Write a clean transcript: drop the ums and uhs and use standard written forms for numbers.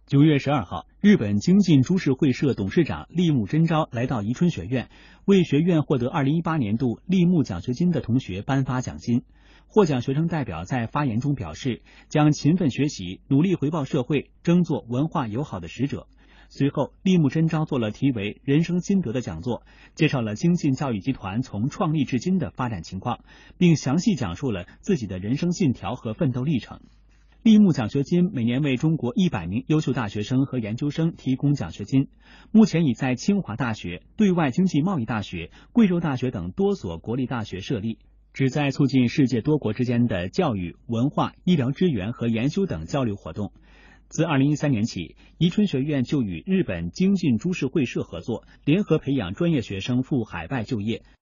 9月12号，日本精进株式会社董事长立木真昭来到宜春学院，为学院获得2018年度立木奖学金的同学颁发奖金。获奖学生代表在发言中表示，将勤奋学习，努力回报社会，争做文化友好的使者。随后，立木真昭做了题为人生心得的讲座，介绍了精进教育集团从创立至今的发展情况，并详细讲述了自己的人生信条和奋斗历程。立木奖学金每年为中国100名优秀大学生和研究生提供奖学金，目前已在清华大学、对外经济贸易大学、贵州大学等多所国立大学设立，旨在促进世界多国之间的教育、文化、医疗支援和研修等交流活动。自2013年起，宜春学院就与日本精进株式会社合作，联合培养专业学生赴海外就业。